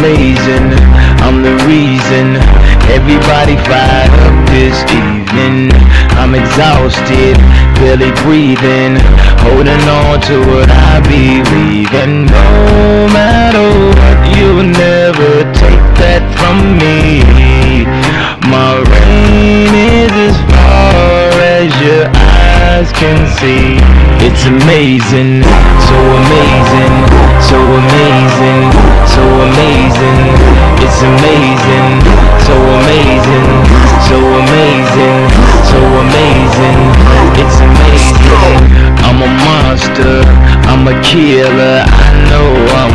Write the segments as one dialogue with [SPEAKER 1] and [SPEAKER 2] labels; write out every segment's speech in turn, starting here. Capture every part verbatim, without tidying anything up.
[SPEAKER 1] amazing. I'm the reason everybody fired up this evening. I'm exhausted, barely breathing, holding on to what I believe in. No matter what, you'll never take that from me. My reign is as far as your eyes can see. It's amazing, so amazing, so amazing, so amazing. It's amazing, so amazing, so amazing, so amazing. It's amazing. I'm a monster, I'm a killer. I know I'm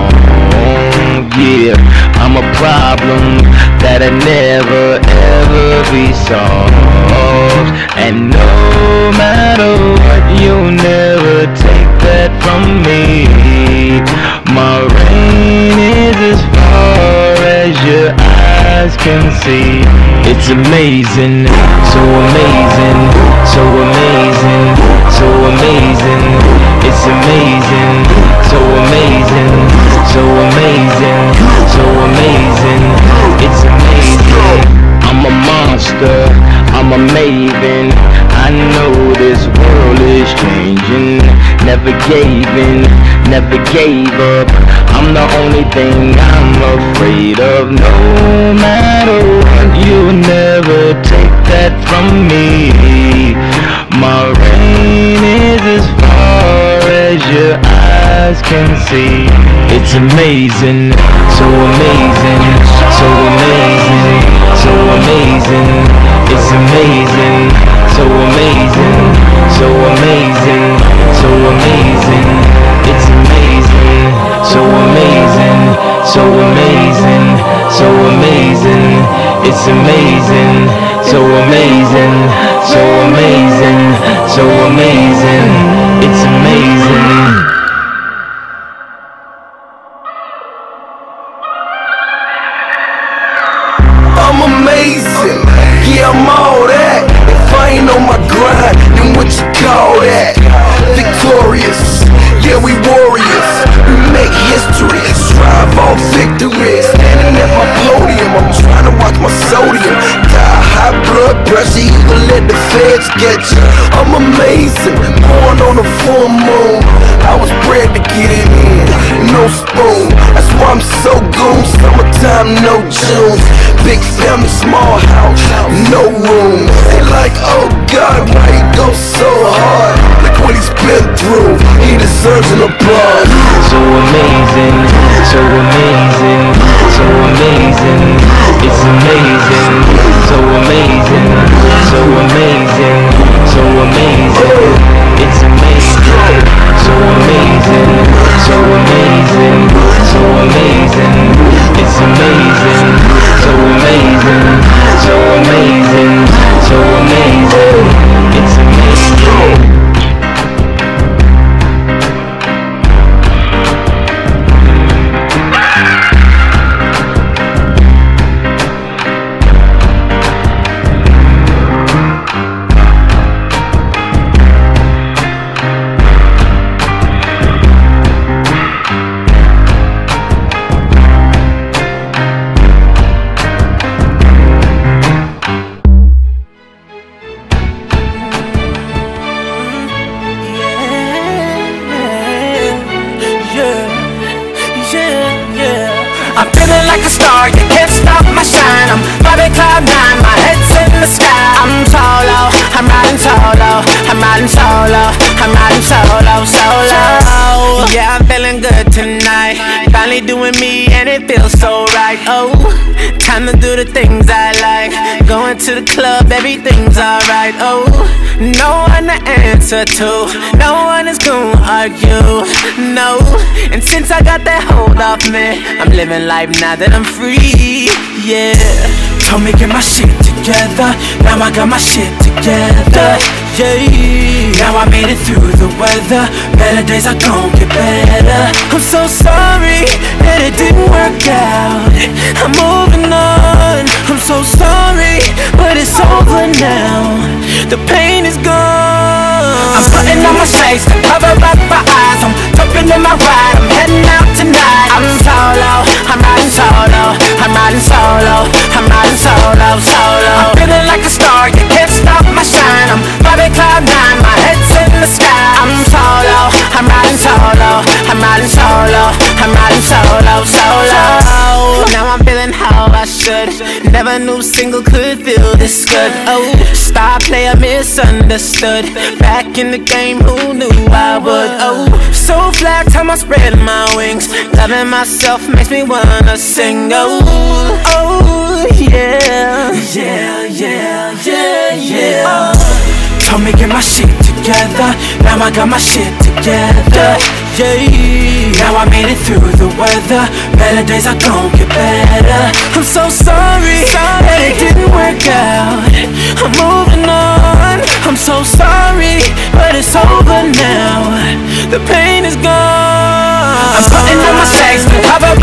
[SPEAKER 1] wrong, yeah. I'm a problem that'll never ever be solved. And no matter what, you'll never take that from me. My reign is as far as your eyes can see. It's amazing, so amazing, so amazing, so amazing. It's amazing, so amazing, so amazing, so amazing. It's amazing. I'm a monster, I'm a maven. I know this world is changing. Never gave in, never gave up. I'm the only thing I'm afraid of. No matter what, you'll never take that from me. My reign is as far as your eyes can see. It's amazing, so amazing, so amazing, so amazing. It's amazing, so amazing, so amazing, so amazing. It's amazing, so amazing, so amazing, so amazing. It's amazing, so amazing, so amazing, so amazing. It's amazing.
[SPEAKER 2] I'm amazing, yeah, I'm all that. If I ain't on my grind, then what you call that? Victorious, yeah, we warriors. We make history, strive for victory. Standing at my podium, I'm trying to watch my sodium. Die high blood pressure, you can let the feds get you. I'm amazing, born on a full moon. I was bred to get it in, no spoon. That's why I'm so goon. Summertime, no June. Big family, small house, no room. They like, oh God, why he go so hard? Look what he's been through, he deserves an applause.
[SPEAKER 1] So amazing, so amazing, so amazing. It's amazing, so amazing, so amazing, so amazing. It's amazing, so amazing, so amazing, so amazing. It's amazing, so amazing, so amazing, so amazing. It's amazing.
[SPEAKER 3] I'm feeling like a star, you can't stop my shine. I'm flying cloud nine, my head's in the sky. I'm solo, I'm riding solo, I'm riding solo, I'm riding solo, solo. Yeah, I'm feeling good tonight. Finally doing me and it feels so right. Oh, time to do the things I like. Going to the club, everything's alright. Oh, no one to answer to, no one is gonna argue, no. And since I got that hold off me, I'm living life now that I'm free, yeah. Told me get my shit together, now I got my shit together, yeah. Now I made it through the weather, better days are gon' get better. I'm so sorry that it didn't work out, I'm moving on. I'm so sorry, but it's over now, the pain is gone. I'm putting on my shades to cover up my eyes, I'm jumping in my ride, I'm heading out tonight. I'm solo, I'm riding solo. solo, I'm riding solo, I'm riding solo, solo. I'm feeling like a star, you can't stop my shine. I'm vibing cloud nine, my head's in the sky. I'm solo, I'm riding solo, I'm riding solo, I'm riding solo, solo. Now I'm feeling how I should. Never knew single could feel this good. Oh, star player misunderstood. Back in the game, who knew I would? Oh, so flat, time I spread my wings. Loving myself makes me wanna sing. Oh, oh, yeah, yeah, yeah, yeah, yeah. Oh. Told me get my shit together. Now I got my shit together. Yeah, now I made it through the weather. Better days are gon' get better. I'm so sorry, sorry that it didn't work out. I'm moving on. I'm so sorry, but it's over now. The pain is gone. I'm putting on my shades, cover